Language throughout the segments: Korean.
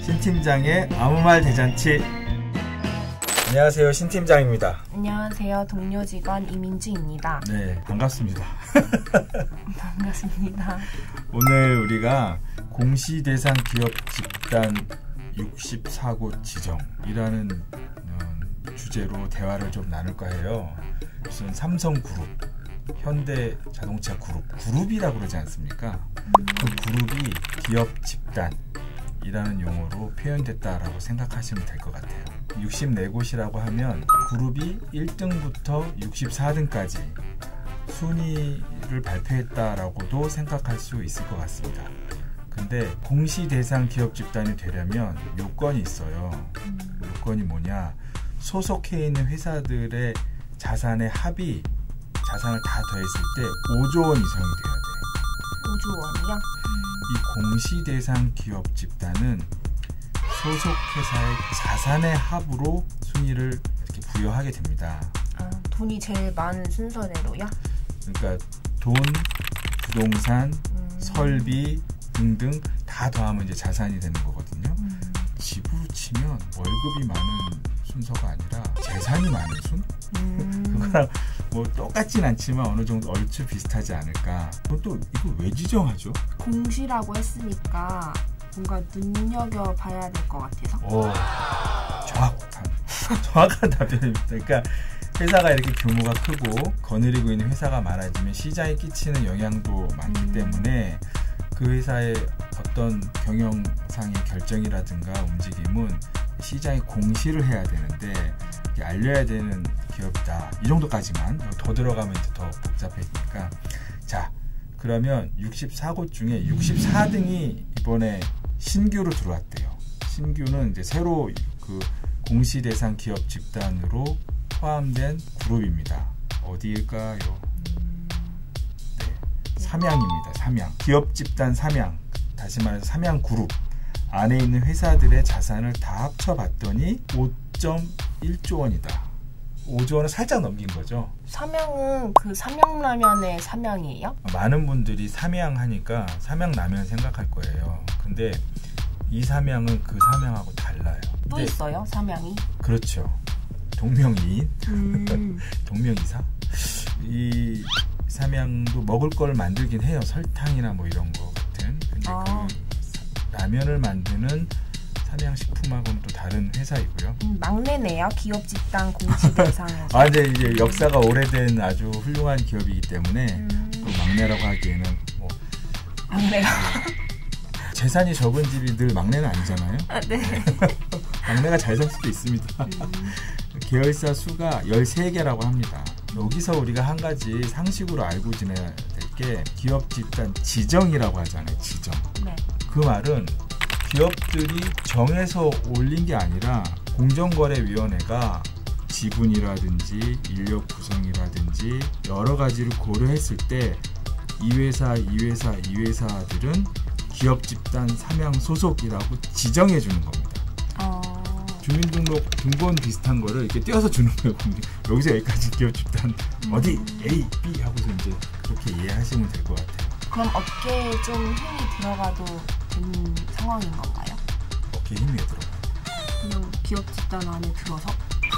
신팀장의 아무 말 대잔치. 안녕하세요, 신팀장입니다. 안녕하세요, 동료 직원 이민주입니다. 네, 반갑습니다. 반갑습니다. 오늘 우리가 공시대상 기업 집단 64곳 지정이라는 주제로 대화를 좀 나눌까 해요. 무슨 삼성그룹, 현대자동차 그룹이라고 그러지 않습니까? 그 그룹이 기업 집단이라는 용어로 표현됐다라고 생각하시면 될 것 같아요. 64곳이라고 하면 그룹이 1등부터 64등까지 순위를 발표했다라고도 생각할 수 있을 것 같습니다. 근데 공시대상 기업 집단이 되려면 요건이 있어요. 요건이 뭐냐? 소속해 있는 회사들의 자산의 합이 자산을 다 더했을 때 5조 원 이상이 돼야 돼. 5조 원이요? 이 공시대상 기업 집단은 소속 회사의 자산의 합으로 순위를 이렇게 부여하게 됩니다. 아, 돈이 제일 많은 순서대로요? 그러니까 돈, 부동산, 설비 등등 다 더하면 이제 자산이 되는 거거든요. 집으로 치면 월급이 많은 순서가 아니라 재산이 많은 순? 그거랑 뭐 똑같진 않지만 어느 정도 얼추 비슷하지 않을까. 또 이거 왜 지정하죠? 공시라고 했으니까 뭔가 눈여겨봐야 될 것 같아서. 정확한 답변입니다. 그러니까 회사가 이렇게 규모가 크고 거느리고 있는 회사가 많아지면 시장에 끼치는 영향도 많기 때문에 그 회사의 어떤 경영상의 결정이라든가 움직임은 시장에 공시를 해야 되는데 알려야 되는 기업이다. 이 정도까지만. 더 들어가면 이제 더 복잡해지니까. 자, 그러면 64곳 중에 64등이 이번에 신규로 들어왔대요. 신규는 이제 새로 그 공시대상 기업 집단으로 포함된 그룹입니다. 어디일까요? 네, 삼양입니다. 삼양. 기업 집단 삼양. 다시 말해서 삼양 그룹 안에 있는 회사들의 자산을 다 합쳐봤더니 5.1조 원이다. 5조 원을 살짝 넘긴 거죠. 삼양은 그 삼양라면의 삼양이에요? 많은 분들이 삼양 하니까 삼양라면 생각할 거예요. 근데 이 삼양은 그 삼양하고 달라요. 또 있어요? 삼양이? 그렇죠. 동명이인, 동명이사. 이 삼양도 먹을 걸 만들긴 해요. 설탕이나 뭐 이런 거 같은. 근데 그 라면을 만드는 삼양식품하고는 또 다른 회사이고요. 막내네요. 기업 집단 공시대상에서. 근데 이제 역사가 오래된 아주 훌륭한 기업이기 때문에 또 막내라고 하기에는 뭐 막내가 재산이 적은 집이 늘 막내는 아니잖아요. 네. 막내가 잘 살 수도 있습니다. 계열사 수가 13개라고 합니다. 여기서 우리가 한 가지 상식으로 알고 지내야 될 게 기업 집단 지정이라고 하잖아요. 지정. 네. 그 말은 기업들이 정해서 올린 게 아니라 공정거래위원회가 지분이라든지 인력 구성이라든지 여러 가지를 고려했을 때 이 회사, 이 회사들은 기업 집단 삼양 소속이라고 지정해 주는 겁니다. 주민등록 등본 비슷한 거를 이렇게 띄어서 주는 거예요. 여기서 여기까지 기업 집단 어디 A, B 하고서 이제 그렇게 이해하시면 될 것 같아요. 그럼 어깨에 좀 힘이 들어가도 되는 상황인 건가요? 어깨에 힘이 왜 들어가요? 그냥 기업 집단 안에 들어서?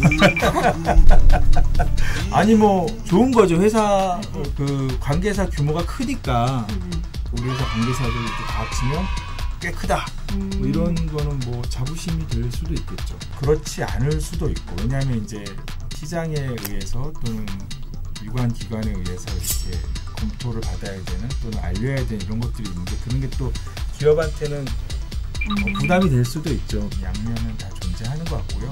아니 뭐 좋은 거죠. 회사 그 관계사 규모가 크니까 우리 회사 관계사들 다 합치면 꽤 크다. 뭐 이런 거는 뭐 자부심이 될 수도 있겠죠. 그렇지 않을 수도 있고. 왜냐하면 이제 시장에 의해서 또는 유관 기관에 의해서 이렇게 검토를 받아야 되는 또는 알려야 되는 이런 것들이 있는데 그런 게 또 기업한테는 부담이 될 수도 있죠. 양면은 다 존재하는 것 같고요.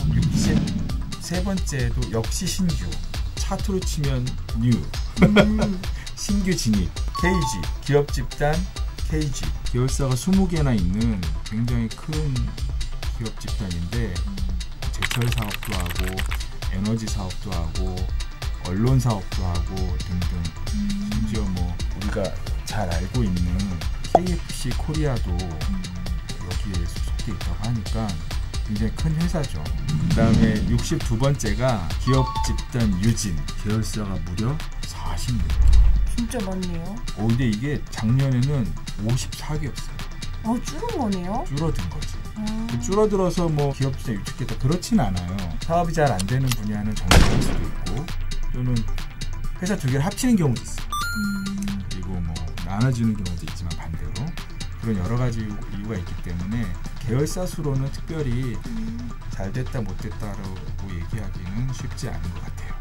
63번째도 역시 신규. 차트로 치면 뉴. 신규 진입. KG. 기업 집단 KG. 계열사가 20개나 있는 굉장히 큰 기업 집단인데 제철 사업도 하고 에너지 사업도 하고 언론 사업도 하고 등등. 심지어 뭐 우리가 잘 알고 있는 KFC 코리아도 여기에 소속돼 있다고 하니까 굉장히 큰 회사죠. 그 다음에 62번째가 기업 집단 유진. 계열사가 무려 46개. 진짜 많네요. 근데 이게 작년에는 54개였어요. 줄은 거네요? 줄어든 거지. 줄어들어서 뭐 기업 집단 위축됐다 그렇진 않아요. 사업이 잘 안 되는 분야는 정리할 수도 있고 또는 회사 두 개를 합치는 경우도 있어요. 그리고 뭐 나눠지는 경우도 있지만 반대로 그런 여러 가지 이유가 있기 때문에 계열사 수로는 특별히 잘 됐다 못 됐다라고 얘기하기는 쉽지 않은 것 같아요.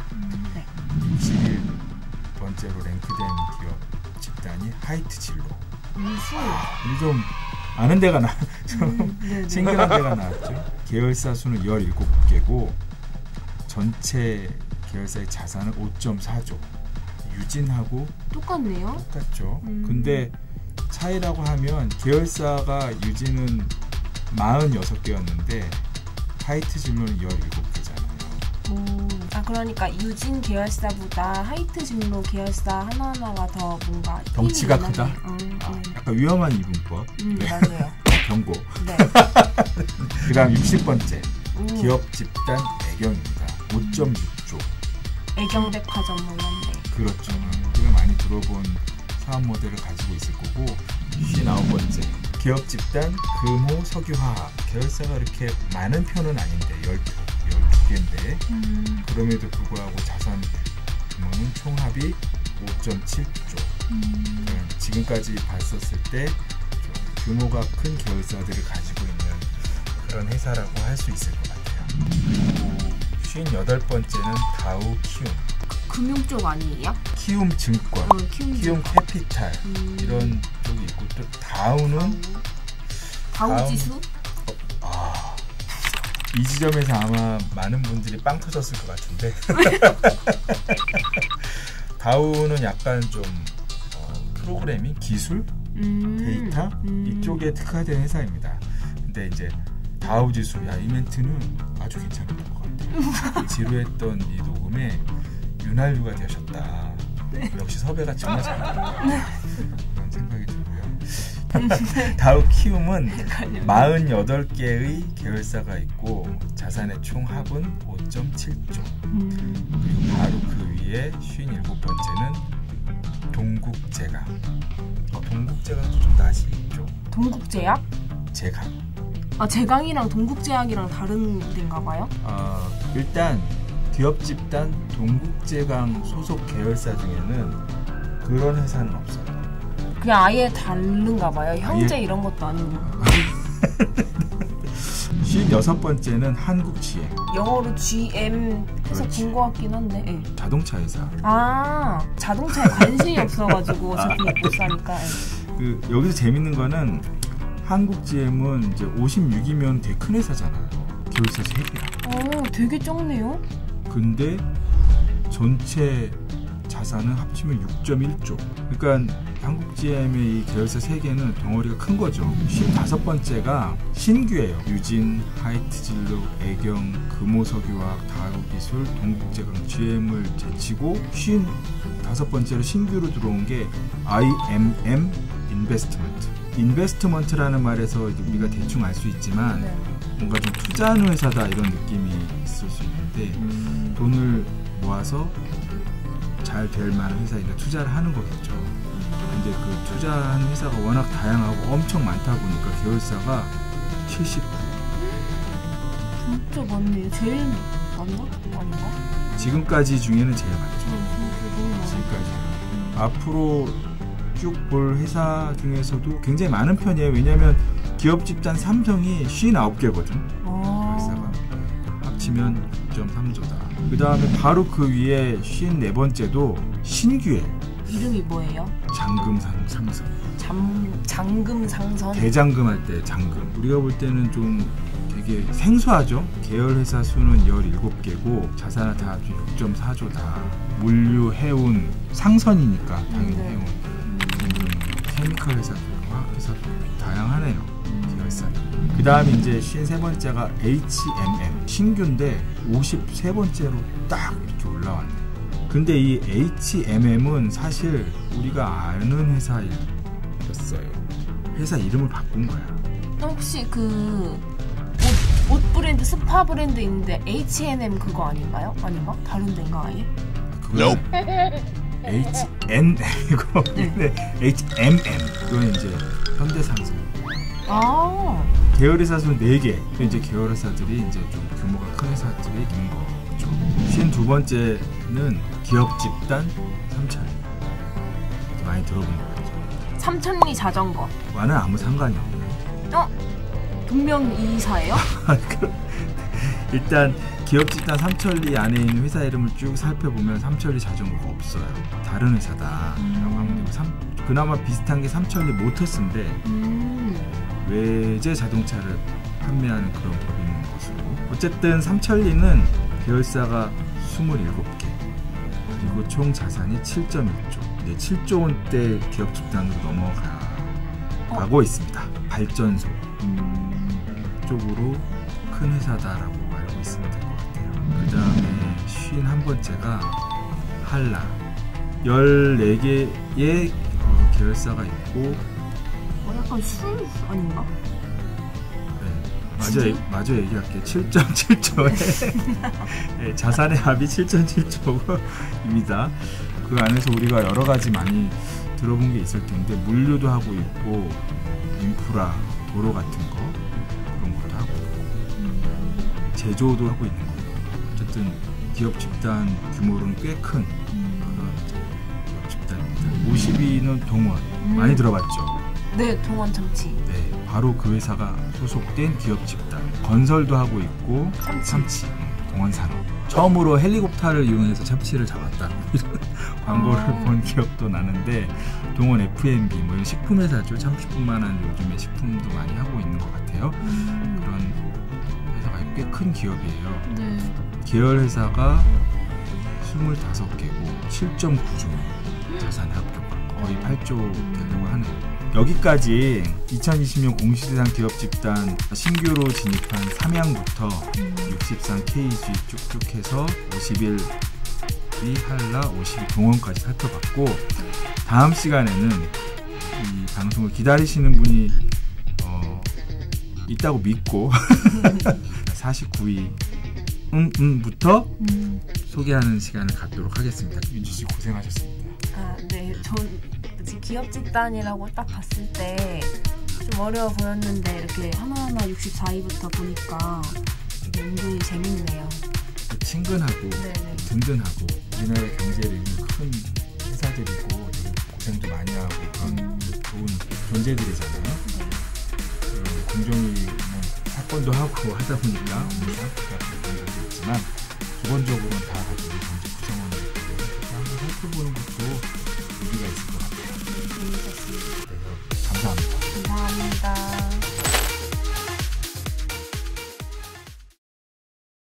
61번째로 랭크된 기업 집단이 하이트 진로. 이 좀 아는 데가 좀 친근한 데가 나왔죠. 계열사 수는 17개고 전체 계열사의 자산은 5.4조. 유진하고 똑같네요. 똑같죠. 근데 차이라고 하면 계열사가 유진은 46개였는데 하이트 진로는 17개잖아요. 그러니까 유진 계열사보다 하이트 진로 계열사 하나하나가 더 뭔가 덩치가 크다? 약간 위험한 이분법. 네. 맞아요. 경고. 네. 그 다음 60번째 기업 집단 애경입니다. 5.6조. 애경백화점 뭐 이런데. 그렇죠. 우리가 많이 들어본 사업 모델을 가지고 있을 거고 59번째 기업 집단 금호 석유화학. 계열사가 이렇게 많은 편은 아닌데 12개인데 그럼에도 불구하고 자산 규모는 총합이 5.7조. 그러니까 지금까지 봤었을 때 규모가 큰 계열사들을 가지고 있는 그런 회사라고 할 수 있을 것 같아요. 그리고 58번째는 다우 키움. 금융 쪽 아니에요? 키움 증권, 키움 캐피탈 이런 쪽이 있고 또 다우는 다우 지수? 이 지점에서 아마 많은 분들이 빵 터졌을 것 같은데 다우는 약간 좀 프로그래밍, 기술, 데이터 이쪽에 특화된 회사입니다. 근데 이제 다우 지수, 이 멘트는 아주 괜찮은 것 같아요. 지루했던 이 녹음에 윤활유가 되셨다. 네. 역시 섭외가 정말 잘한다. 그런 생각이 들고요. 다우 키움은 48개의 계열사가 있고 자산의 총합은 5.7조. 그리고 바로 그 위에 57번째는 동국제강. 동국제강도 좀 낯이 있죠. 동국제약? 제강. 제강이랑 동국제약이랑 다른 데인가 봐요? 일단 기업 집단 동국제강 소속 계열사 중에는 그런 회사는 없어요. 그냥 아예 다른가 봐요. 형제 이런 것도 아니고. 56번째는 한국GM. 영어로 GM 해서 본 것 같긴 한데. 네. 자동차 회사. 자동차에 관심이 없어가지고 어차피 못 사니까. 여기서 재밌는 거는 한국GM은 이제 56이면 되게 큰 회사잖아요. 계열사 3개야. 되게 적네요. 근데 전체 자산은 합치면 6.1조. 그러니까 한국GM의 이 계열사 3개는 덩어리가 큰 거죠. 55번째가 신규예요. 유진, 하이트진로, 애경, 금호석유화학, 다우기술, 동국제강, GM을 제치고 55번째로 신규로 들어온 게 IMM 인베스트먼트. 인베스트먼트라는 말에서 우리가 대충 알 수 있지만 뭔가 좀 투자하는 회사다 이런 느낌이 있을 수 있는데 돈을 모아서 잘 될 만한 회사니까 투자를 하는 거겠죠. 근데 그 투자하는 회사가 워낙 다양하고 엄청 많다 보니까 계열사가 79. 진짜 많네요. 제일 많나? 아닌가? 지금까지 중에는 제일 많죠. 지금까지. 앞으로 쭉 볼 회사 중에서도 굉장히 많은 편이에요. 왜냐하면 기업 집단 삼성이 59개거든. 회사가 합치면 6.3조다. 그 다음에 바로 그 위에 54번째도 신규예요. 이름이 뭐예요? 장금상선. 장금상선? 대장금할 때 장금. 우리가 볼 때는 좀 되게 생소하죠. 계열 회사 수는 17개고 자산은 다 6.4조다. 물류, 해운, 상선이니까 당연히 해운. 케미컬 회사도 화학 회사도 다양하네요. 계열사. 그 다음에 이제 53번째가 HMM. 신규인데 53번째로 딱 이렇게 올라왔네. 근데 이 HMM은 사실 우리가 아는 회사였어요. 회사 이름을 바꾼 거야. 혹시 그 옷 브랜드, 스파 브랜드 있는데 H&M 그거 아닌가요? 아닌가? 다른 데인가 아예? 그거는 HNM이고 HMM. 그건 이제 현대상선. 계열회사 수는 4개. 이제 계열회사들이 이제 좀 규모가 큰 회사들이 있는 거죠. 52번째는 기업 집단 삼천리. 많이 들어본 것 같아요. 삼천리 자전거와는 아무 상관이 없네요. 동명이사예요? 일단 기업 집단 삼천리 안에 있는 회사 이름을 쭉 살펴보면 삼천리 자전거가 없어요. 다른 회사다라고 하면 되고 그나마 비슷한 게 삼천리 모터스인데 외제 자동차를 판매하는 그런 법이 있는 것으로 어쨌든 삼천리는 계열사가 27개 그리고 총 자산이 7.1조 7조 원대 기업 집단으로 넘어가고 있습니다. 발전소 쪽으로 큰 회사다라고 알고 있으면 될 것 같아요. 그 다음에 51번째가 한라 14개의 계열사가 있고 약간 술 아닌가? 네, 마저 얘기할게요. 7.7조에 네, 자산의 합이 7.7조입니다. 그 안에서 우리가 여러 가지 많이 들어본 게 있을 텐데 물류도 하고 있고 인프라, 도로 같은 거 그런 것도 하고 있고 제조도 하고 있는 거예요. 어쨌든 기업 집단 규모로는 꽤 큰 그런 기업 집단입니다. 52는 동원 많이 들어봤죠? 네, 동원 참치. 네, 바로 그 회사가 소속된 기업 집단. 건설도 하고 있고 참치 동원산업. 처음으로 헬리콥터를 이용해서 참치를 잡았다 이런 광고를 본 기억도 나는데 동원 F&B 뭐 식품 회사죠. 참치뿐만 아니라 요즘에 식품도 많이 하고 있는 것 같아요. 그런 회사가 꽤 큰 기업이에요. 네. 계열 회사가 25개고 7.9조 자산의 합교가 거의 8조 되려고 하네요. 여기까지 2020년 공시대상 기업 집단 신규로 진입한 삼양부터 63 KG 쭉쭉 해서 51위 한라, 52 동원까지 살펴봤고 다음 시간에는 이 방송을 기다리시는 분이 있다고 믿고 49위 부터 소개하는 시간을 갖도록 하겠습니다. 윤주씨 고생하셨습니다. 네. 전 기업 집단이라고 딱 봤을 때 좀 어려워 보였는데 이렇게 하나하나 64위부터 보니까 되게 은근히 재밌네요. 친근하고 네네. 든든하고 우리나라 경제를 이루는 큰 회사들이고 되게 고생도 많이 하고 그런 좋은 존재들이잖아요. 네. 공정위 사건도 하고 하다 보니까 우리 사업가 그런 것도 있지만 기본적으로는 다